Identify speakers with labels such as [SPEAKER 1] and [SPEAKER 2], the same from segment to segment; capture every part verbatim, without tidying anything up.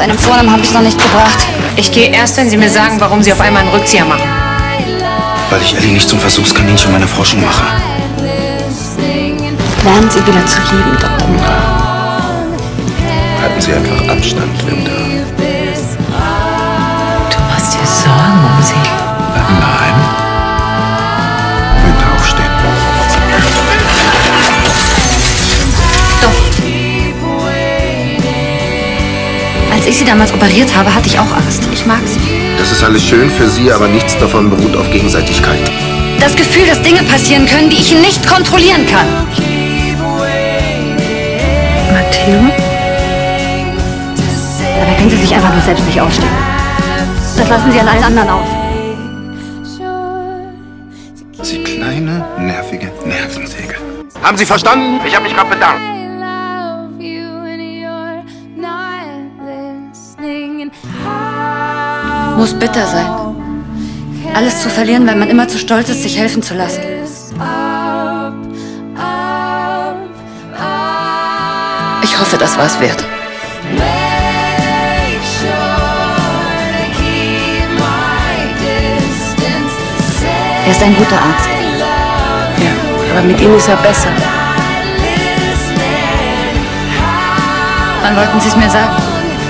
[SPEAKER 1] einem Vornamen habe ich es noch nicht gebracht.
[SPEAKER 2] Ich gehe erst, wenn Sie mir sagen, warum Sie auf einmal einen Rückzieher machen.
[SPEAKER 3] Weil ich Ellie nicht zum Versuchskaninchen meiner Forschung mache.
[SPEAKER 1] Lernen Sie wieder zu lieben, Doktor.
[SPEAKER 3] Halten Sie einfach Abstand, Linda.
[SPEAKER 2] Du machst dir Sorgen um sie.
[SPEAKER 3] Nein. Linda, aufstehen.
[SPEAKER 1] Doch. Als ich sie damals operiert habe, hatte ich auch Angst. Ich mag sie.
[SPEAKER 3] Das ist alles schön für Sie, aber nichts davon beruht auf Gegenseitigkeit.
[SPEAKER 1] Das Gefühl, dass Dinge passieren können, die ich nicht kontrollieren kann.
[SPEAKER 2] Matteo?
[SPEAKER 1] Dabei können Sie sich einfach nur selbst nicht ausstehen. Das lassen Sie an allen anderen aus.
[SPEAKER 3] Sie kleine, nervige Nervensäge. Haben Sie verstanden? Ich habe mich gerade bedankt.
[SPEAKER 1] Muss bitter sein. Alles zu verlieren, weil man immer zu stolz ist, sich helfen zu lassen. Ich hoffe, das war es wert. Er ist ein guter Arzt.
[SPEAKER 2] Ja, aber mit ihm ist er besser.
[SPEAKER 1] Wann wollten Sie es mir sagen?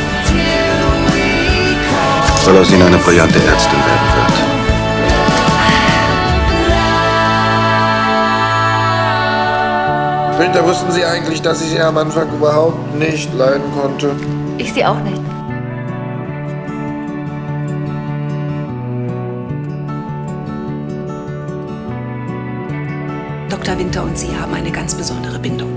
[SPEAKER 3] Weil aus Ihnen eine brillante Ärztin werden wird.
[SPEAKER 4] Winter, wussten Sie eigentlich, dass ich Sie am Anfang überhaupt nicht leiden konnte?
[SPEAKER 1] Ich sie auch nicht.
[SPEAKER 5] Doktor Winter und Sie haben eine ganz besondere Bindung.